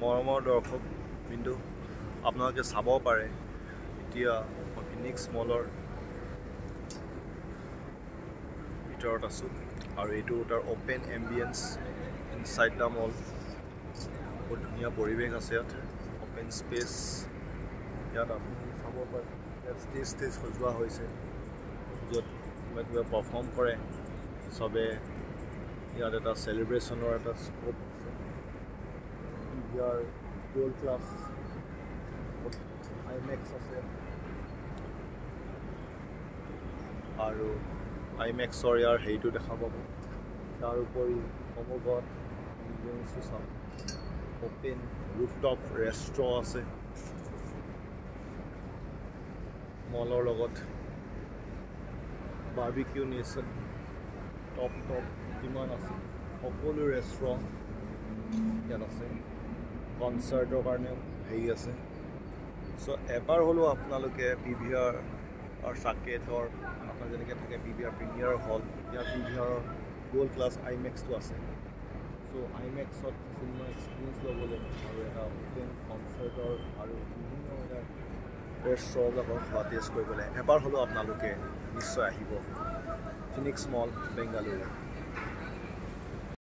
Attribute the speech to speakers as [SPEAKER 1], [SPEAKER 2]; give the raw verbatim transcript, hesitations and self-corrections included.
[SPEAKER 1] মৰমৰ দৰ্শক বিন্দু আপোনালোকে চাব পাৰে এতিয়া ফিনিক্স মলৰ ভিতৰত আছোঁ আৰু এইটো তাৰ open ambience inside the mall বহুত ধুনীয়া পৰিৱেশ আছে ইয়াত অপেন স্পেচ ইয়াত আপুনি চাব পাৰে ইয়াত ষ্টেজ ষ্টেজ সজোৱা হৈছে য'ত কিবা কিবা পাৰফৰ্ম কৰে চবে ইয়াত এটা চেলিব্ৰেশ্যনৰ এটা স্কোপ আছে ইয়াৰ গ'ল্ড ক্লাছ আইমেক্স আছে আৰু আইমেক্সৰ ইয়াৰ হেৰিটো দেখা পাব তাৰ উপৰি সমগ্ৰত চাম অপেন ৰুফটপ ৰেষ্ট্ৰ আছে মলৰ লগত বাৰ্বিকিউ নেশ্যন টপ টপ কিমান আছে সকলো ৰেষ্টুৰেণ্ট ইয়াত আছে কনচাৰ্টৰ কাৰণে হেৰি আছে চ' এবাৰ হ'লেও আপোনালোকে পি ভি আৰ আৰু চাকেটৰ আপোনাৰ যেনেকৈ থাকে P V R premiere hall ইয়াৰ পি ভি আৰৰ গ'ল্ড ক্লাছ আইমেক্সটো আছে চ' আইমেক্সত চিনেমা এক্সপিৰিয়েঞ্চ ল'বলৈ আৰু এটা অপেন কনচাৰ্টৰ আৰু বিভিন্ন এটা ৰেষ্টুৰেণ্টবিলাকৰ খোৱা টেষ্ট কৰিবলৈ এবাৰ হ'লেও আপোনালোকে নিশ্চয় আহিব ফিনিক্স মল বেংগালুৰু